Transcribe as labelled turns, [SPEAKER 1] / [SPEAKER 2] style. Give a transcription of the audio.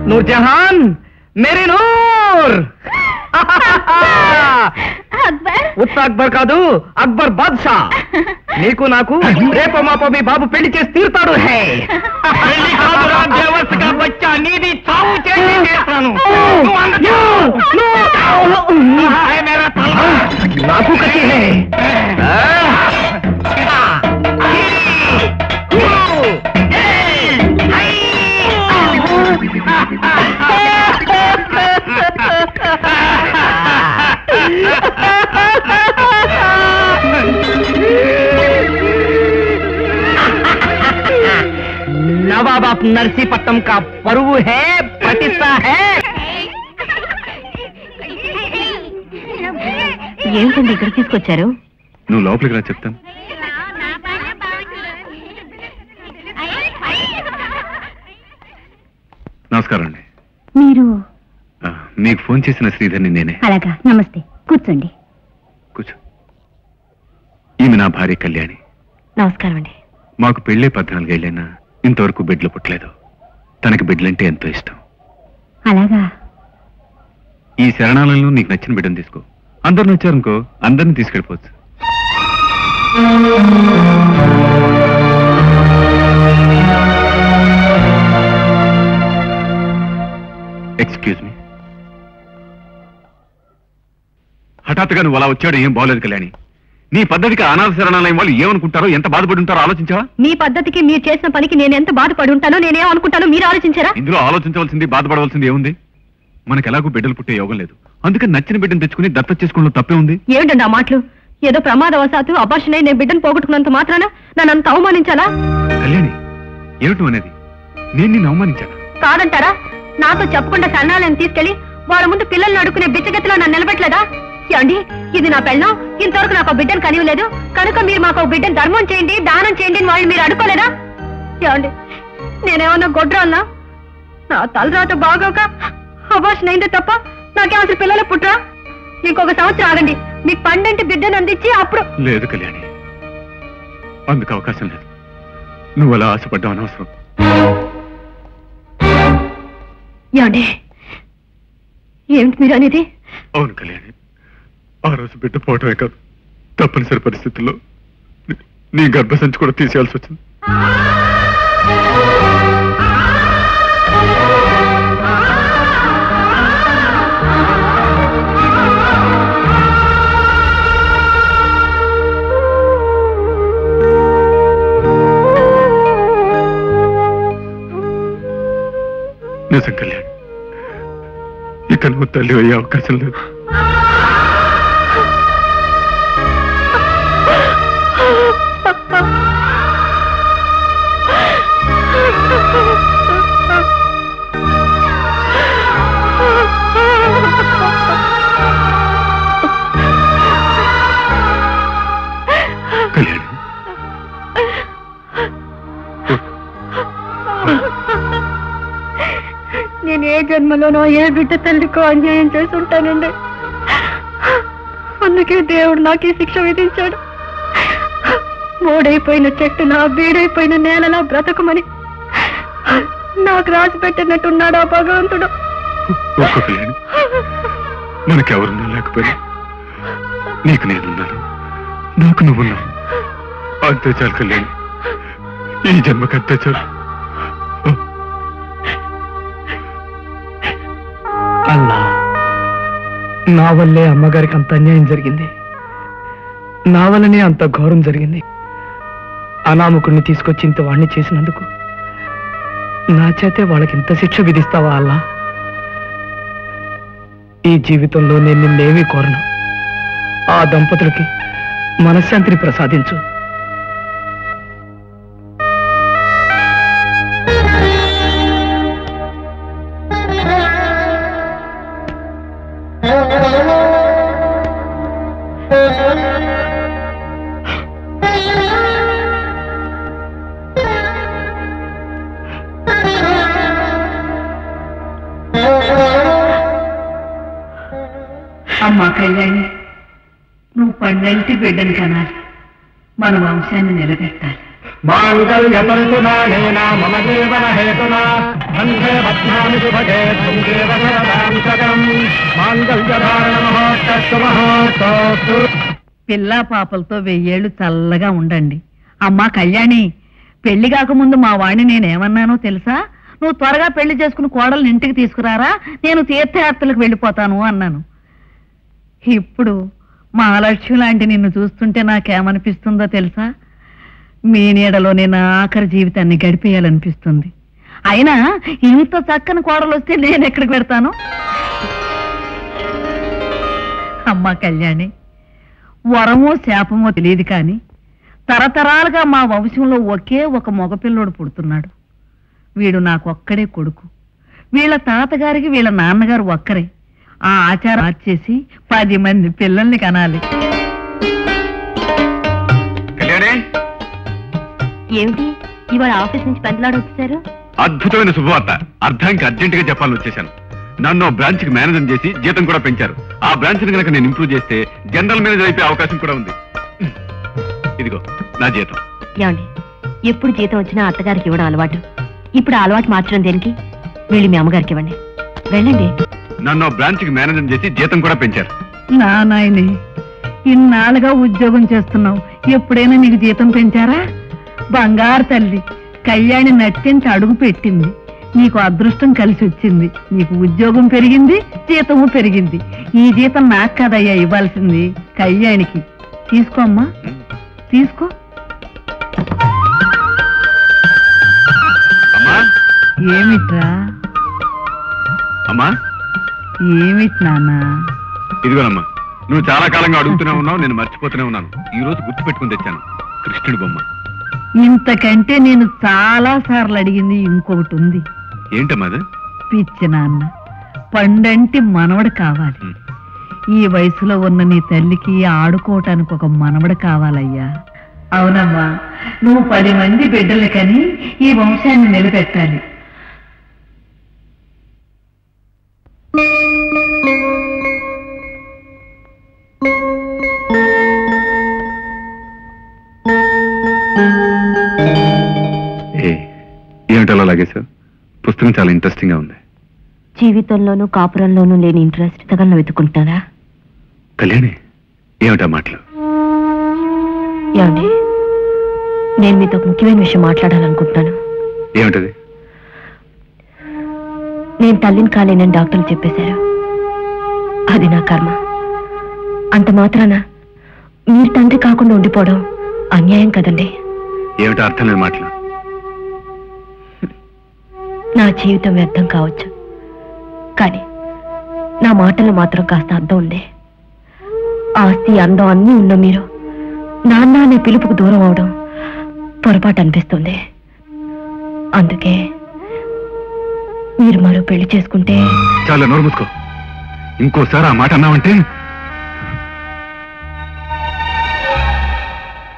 [SPEAKER 1] Nurjahan Mary Noor. ఉత్త అక్బర్ కాదు, అక్బర్ బాద్షా. నీకు నాకు రేపో మాపో మీ బాబు పెళ్లి చేసి తీరుతాడు. బచ్చా నీది చావు చేస్తాను. నాకు కసి హై. नवाब आप नरसीपट्टम का पर्व है, प्रतिष्ठा है.
[SPEAKER 2] ఏంటండి ఇక్కడ తీసుకొచ్చారు?
[SPEAKER 3] నువ్వు లోపలికి రా, చెప్తాను. నమస్కారం అండి.
[SPEAKER 2] మీరు?
[SPEAKER 3] మీకు ఫోన్ చేసిన శ్రీధర్ని నేనే.
[SPEAKER 2] అలాగా, నమస్తే. కూర్చోండి.
[SPEAKER 3] కూర్చో. ఈమె నా భార్య కళ్యాణి.
[SPEAKER 2] నమస్కారం అండి.
[SPEAKER 3] మాకు పెళ్ళే 14 ఏళ్ళైనా ఇంతవరకు బిడ్డలు పుట్టలేదు. తనకి బిడ్డలంటే ఎంతో ఇష్టం.
[SPEAKER 2] అలాగా?
[SPEAKER 3] ఈ శరణాలయంలో నీకు నచ్చిన బిడ్డను తీసుకో. అందరు నచ్చారనుకో, అందరిని తీసుకెళ్ళిపోవచ్చు. Excuse me. హఠాత్తుగా నువ్వు అలా వచ్చాడు, ఏం బాగోలేదు కళ్యాణి. నీ పద్ధతికి అనాథ శరణాలయం వాళ్ళు ఏమనుకుంటారో, ఎంత బాధపడి ఉంటారో ఆలోచించావా?
[SPEAKER 2] మీ పద్ధతికి, మీరు చేసిన పనికి నేను ఎంత బాధపడి ఉంటానో, నేనేమనుకుంటానో మీరు ఆలోచించారా?
[SPEAKER 3] ఇందులో ఆలోచించవలసింది, బాధపడవలసింది ఏముంది? మనకు ఎలాగూ బిడ్డలు పుట్టే యోగం లేదు. అందుకని నచ్చిన బిడ్డను తెచ్చుకుని దత్త చేసుకోవడంలో తప్పే ఉంది.
[SPEAKER 2] ఏమిటండి ఆ మాటలు? ఏదో ప్రమాదవశాత్తు అబార్షన్ అయి నేను బిడ్డను పోగొట్టుకున్నంత మాత్రాన నన్ను అంత అవమానించాలా?
[SPEAKER 3] కళ్యాణి, ఏమిటి అనేది? నేను నిన్ను అవమానించాను
[SPEAKER 2] కాదంటారా? నాతో చెప్పకుండా శరణాలయం తీసుకెళ్లి వాళ్ళ ముందు పిల్లల్ని అడుక్కునే బిచ్చగతిలో నన్ను నిలబెట్టలేదా? ఏమండి, ఇది నా పెళ్ళం, ఇంతవరకు నాకు బిడ్డను కనివ్వలేదు, కనుక మీరు మాకు బిడ్డను ధర్మం చేయండి, దానం చేయండి అని వాళ్ళు మీరు అడుకోలేదా? ఏమండి, నేనేమన్నా గొడ్రాన్నా? నా తలరాత బాగోక అబార్షన్ అయిందే తప్ప నాకే అసలు పిల్లలు పుట్టరా? ఇంకొక సంవత్సరం ఆగండి, మీకు పండంటి బిడ్డను అందించి అప్పుడు.
[SPEAKER 3] లేదు కళ్యాణి, అందుకు అవకాశం లేదు. నువ్వు అలా ఆశపడ్డావు, అనవసరం.
[SPEAKER 2] ఏమండి, ఏమిటి మీరు అనేది?
[SPEAKER 3] అవును కళ్యాణి, ఆ రోజు బిడ్డ పోవటమే కాదు, తప్పనిసరి పరిస్థితుల్లో నీ గర్భసంచి కూడా తీసేయాల్సి వచ్చింది. నిజం కళ్యాణ్, ఇక నువ్వు తల్లి అయ్యే అవకాశం లేదు. కళ్యాణ్,
[SPEAKER 2] నేను ఏ జన్మలోనో ఏ బిడ్డ తల్లికో అన్యాయం చేసి ఉంటానండి. అందుకే దేవుడు నాకు ఈ శిక్ష విధించాడు. మోడైపోయిన చెట్టులా, బీడైపోయిన నేలలా బ్రతకమని నాకు రాసి పెట్టినట్టున్నాడు ఆ భగవంతుడు.
[SPEAKER 3] మనకెవరున్నా లేకపోయినా నీకు నేనున్నాను, నాకు నువ్వున్నావు. అంతే చాలు కళ్యాణ్, ఈ జన్మకి అంతే చాలు.
[SPEAKER 1] అల్లా, నా వల్లే అమ్మగారికి అంత అన్యాయం జరిగింది, నా వల్లనే అంత ఘోరం జరిగింది. అనామకుడిని తీసుకొచ్చి ఇంత వాణ్ణి చేసినందుకు నా చేతే వాళ్ళకి ఇంత శిక్ష విధిస్తావా అల్లా? ఈ జీవితంలో నేను నిన్నేమీ కోరను. ఆ దంపతులకి మనశ్శాంతిని ప్రసాదించు.
[SPEAKER 4] అమ్మా కళ్యాణి, నువ్వు పండంటి బిడ్డను కనాలి, మన వంశాన్ని నిలబెట్టాలి.
[SPEAKER 1] మాంగళ్యతంతునానేన మమ జీవన హేతునా వందే పద్మామి శుభగే త్వం దేవ సరదాం శతం మాంగళ్యధారణ మహోత్తస్తు.
[SPEAKER 4] పిల్లా పాపలతో 1000 ఏళ్ళు చల్లగా ఉండండి. అమ్మా కళ్యాణి, పెళ్లి కాకముందు మా వాణ్ణి నేనేమన్నానో తెలుసా? నువ్వు త్వరగా పెళ్లి చేసుకుని కోడల్ని ఇంటికి తీసుకురారా, నేను తీర్థయాత్రలకు వెళ్ళిపోతాను అన్నాను. ఇప్పుడు మహాలక్ష్మి లాంటి నిన్ను చూస్తుంటే నాకేమనిపిస్తుందో తెలుసా? మీ నీడలో నేను ఆఖరి జీవితాన్ని గడిపేయాలనిపిస్తుంది. అయినా ఇంత చక్కని కోడలు వస్తే నేను ఎక్కడికి పెడతాను? అమ్మా కళ్యాణి, వరమో శాపమో తెలియదు కానీ తరతరాలుగా మా వంశంలో ఒకే ఒక మగపిల్లోడు పుడుతున్నాడు. వీడు నాకొక్కడే కొడుకు. వీళ్ళ తాతగారికి వీళ్ళ నాన్నగారు ఒక్కరే. ఆ ఆచారం మార్చేసి 10 మంది పిల్లల్ని కనాలి.
[SPEAKER 2] ఏమిటి ఇవాళ ఆఫీస్ నుంచి పెద్దలాడు వచ్చేసారు?
[SPEAKER 3] అద్భుతమైన శుభవార్త. అర్థానికి అర్జెంట్ గా చెప్పాలని వచ్చేసాను. నన్ను బ్రాంచ్ కి మేనేజర్ చేసి జీతం కూడా పెంచారు. ఆ బ్రాంచ్ ని కనుక నేను ఇంప్రూవ్ చేస్తే జనరల్ మేనేజర్ అయిపోయే అవకాశం కూడా ఉంది. ఇదిగో నా జీతం.
[SPEAKER 2] ఏమండి, ఎప్పుడు జీతం వచ్చినా అత్తగారికి ఇవ్వడం అలవాటు. ఇప్పుడు ఆ అలవాటు మార్చడం దేనికి? వెళ్ళి మీ అమ్మగారికి ఇవ్వండి. వెళ్ళండి.
[SPEAKER 3] నన్ను బ్రాంచ్ కి మేనేజర్ చేసి జీతం కూడా పెంచారు.
[SPEAKER 4] నా నాయనే, ఇన్నాళ్ళుగా ఉద్యోగం చేస్తున్నావు, ఎప్పుడైనా నీకు జీతం పెంచారా? బంగారు తల్లి, కళ్యాణి నట్టింటి అడుగు పెట్టింది. నీకు అదృష్టం కలిసి వచ్చింది. నీకు ఉద్యోగం పెరిగింది, జీతము పెరిగింది. ఈ జీతం నాకు కదయ్యా ఇవ్వాల్సింది, కళ్యాణికి. తీసుకో అమ్మా, తీసుకో. ఏమిట్రా?
[SPEAKER 3] అమ్మా,
[SPEAKER 4] ఏమిటి నాన్న?
[SPEAKER 3] ఇదిగోనమ్మా, నువ్వు చాలా కాలంగా అడుగుతూనే ఉన్నావు, నేను మర్చిపోతూనే ఉన్నాను. ఈ రోజు గుర్తు పెట్టుకుని తెచ్చాను. కృష్ణుడి బొమ్మ.
[SPEAKER 4] ఇంతకంటే నేను చాలా సార్లు అడిగింది ఇంకొకటి ఉంది.
[SPEAKER 3] ఏంటమ్మా అది?
[SPEAKER 4] పిచ్చి నాన్న, పండంటి మనవడు కావాలి. ఈ వయసులో ఉన్న నీ తల్లికి ఆడుకోవటానికి ఒక మనవడు కావాలయ్యా. అవునమ్మా, నువ్వు 10 మంది బిడ్డలు కని ఈ వంశాన్ని నిలబెట్టాలి.
[SPEAKER 3] ఏమిటలా లాగేశావు? పుస్తకం చాలా ఇంట్రెస్టింగ్ గా ఉంది.
[SPEAKER 2] జీవితంలోనూ కాపురంలోనూ లేని ఇంట్రెస్ట్ తగలను వెతుకుంటారా?
[SPEAKER 3] కళ్యాణి, ఏమిటా మాటలు?
[SPEAKER 2] ఏమండి, నేను మీతో ఒక ముఖ్యమైన విషయం మాట్లాడాలనుకుంటున్నాను.
[SPEAKER 3] ఏమిటది?
[SPEAKER 2] నేను తల్లిని కాలేనని డాక్టర్లు చెప్పేశారు. అది నా కర్మ. అంత మాత్రాన మీరు తండ్రి కాకుండా ఉండిపోవడం అన్యాయం కదండి.
[SPEAKER 3] ఏమిటో అర్థం లేని మాటలు.
[SPEAKER 2] నా జీవితం వ్యర్థం కావచ్చు, కానీ నా మాటలు మాత్రం కాస్త అర్థం ఉంది. ఆస్తి, అందం అన్నీ ఉన్న మీరు నాన్న అనే పిలుపుకు దూరం అవడం పొరపాటు అనిపిస్తుంది. అందుకే మీరు మరో పెళ్లి చేసుకుంటే.
[SPEAKER 3] చాలా నోరు మూసుకో. ఇంకోసారి ఆ మాట అన్నావంటే